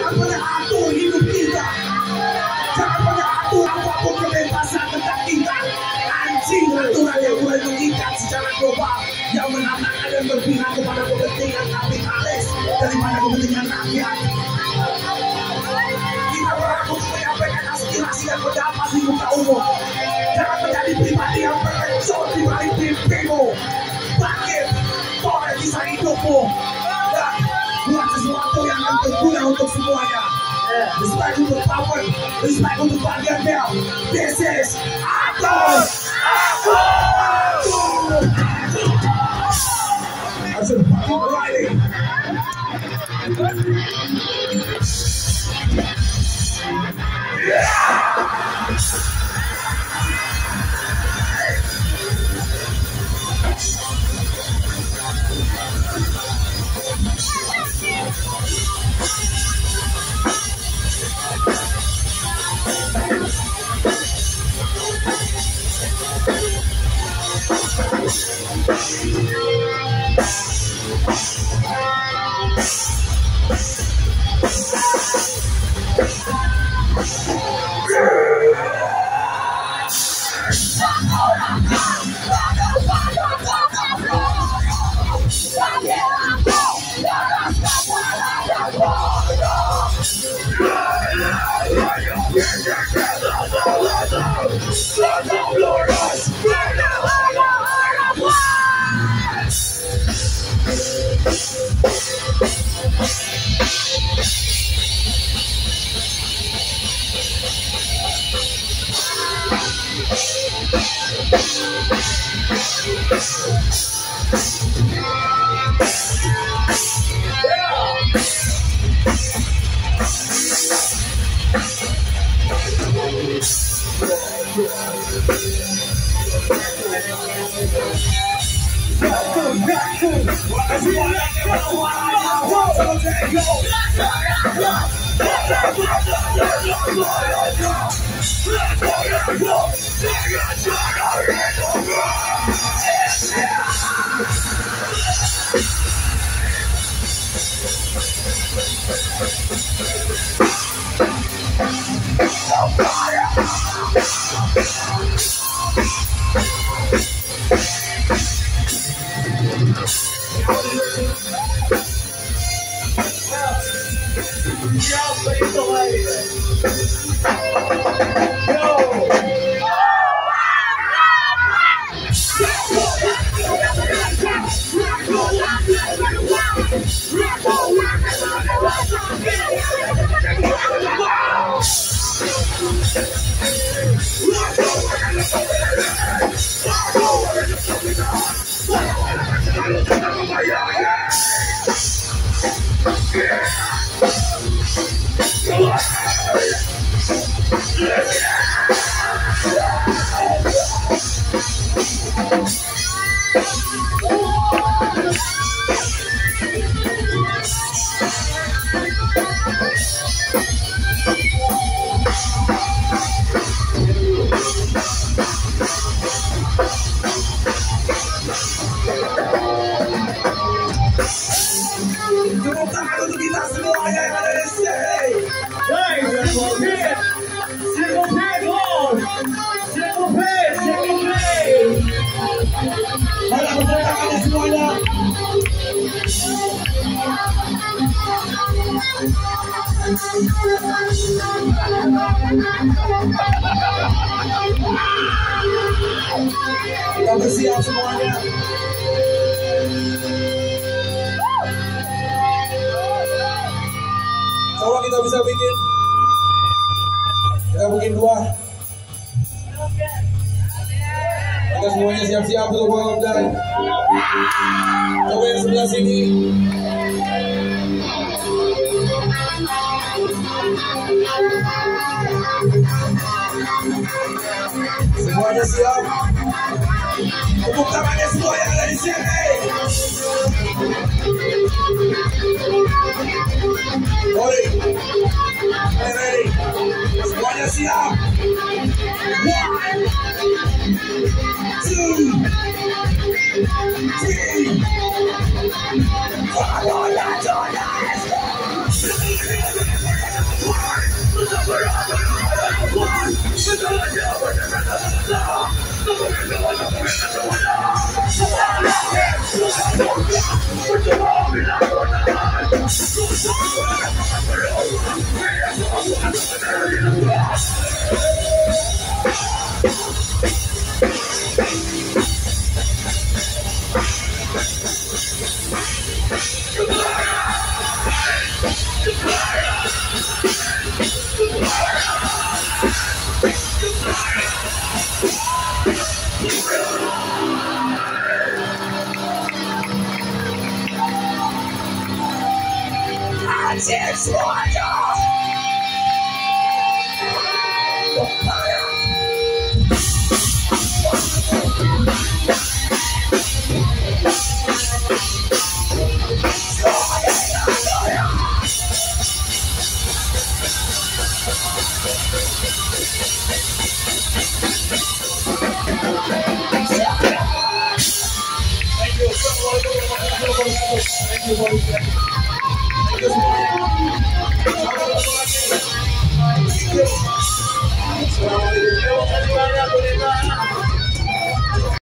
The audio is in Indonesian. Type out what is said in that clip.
Jangan pernah atur hidup kita. Jangan pernah atur apapun kebebasan tentang kita. Anjing aturan yang mulai mengikat secara global, yang menantang dan berpihak kepada kepentingan kapitalis daripada kepentingan rakyat. Kita berhak untuk menyampaikan aspirasi dan pendapat di muka umum. Jangan menjadi pribadi yang berkecut di balik mimpimu. Bangkit, toreh kisah hidupmu, dan buat sesuatu yang akan berguna untuk semuanya. Respect untuk Puppen, respect untuk bagian Bel. This is Atur. I said, fucking riding. Kita bersiap semuanya. Coba kita bisa bikin. Kita bikin dua. Kita semuanya siap-siap untuk mengobrol. Coba yang sebelah sini. Semuanya siap. Tepuk tangannya semua yang ada di sini. Ready. Semuanya siap. 1, 2, 3, 4. Thank you.